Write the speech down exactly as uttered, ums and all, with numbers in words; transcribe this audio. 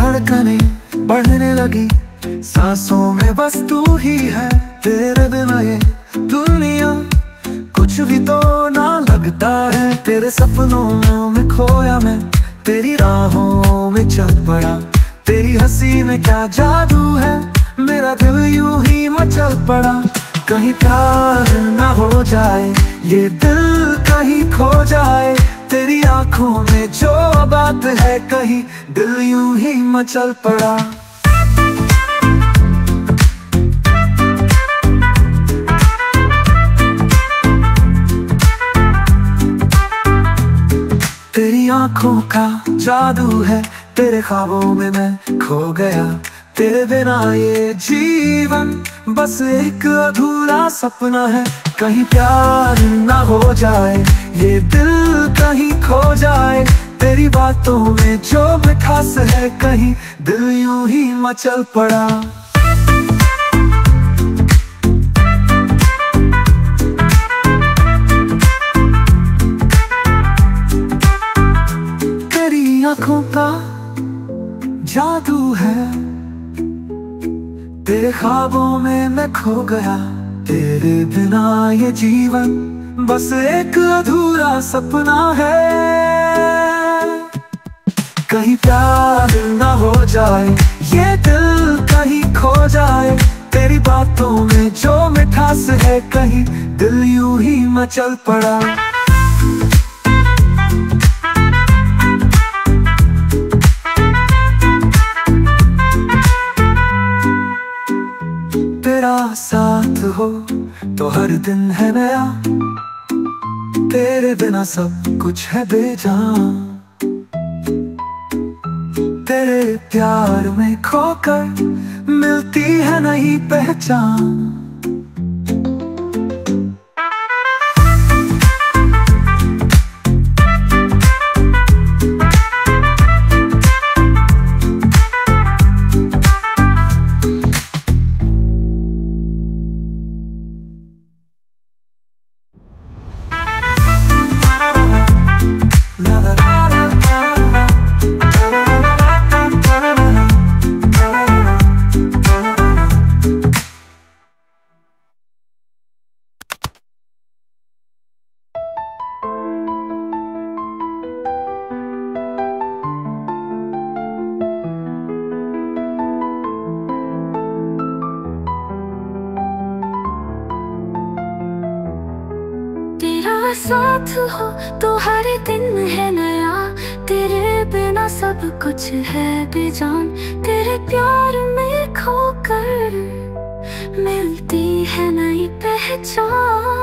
धड़कनें बढ़ने लगी, सांसों में बस तू ही है। तेरे बिना ये दुनिया कुछ भी तो ना लगता है। तेरे सपनों में खोया मैं, तेरी राहों में चल पड़ा। तेरी हंसी में क्या जादू है, मेरा दिल यूं ही मचल पड़ा। कहीं प्यार ना हो जाए, ये दिल कहीं खो जाए। तेरी आंखों में जो बात है, कहीं दिल यूं ही मचल पड़ा। तेरी आंखों का जादू है, तेरे ख्वाबों में मैं खो गया। तेरे बिना ये जीवन बस एक अधूरा सपना है। कहीं प्यार ना हो जाए, ये दिल कहीं खो जाए। तेरी बातों में जो मिठास है, कहीं दिल यूं ही मचल पड़ा। तेरी आंखों का जादू है, तेरे ख्वाबों में मैं खो गया। तेरे बिना ये जीवन बस एक अधूरा सपना है। कहीं प्यार ना हो जाए, ये दिल कहीं खो जाए। तेरी बातों में जो मिठास है, कहीं दिल यूं ही मचल पड़ा। तेरा साथ हो तो हर दिन है नया, तेरे बिना सब कुछ है बेजान। तेरे प्यार में खोकर मिलती है नई पहचान। साथ हो तो हर दिन है नया, तेरे बिना सब कुछ है बेजान। तेरे प्यार में खोकर मिलती है नई पहचान।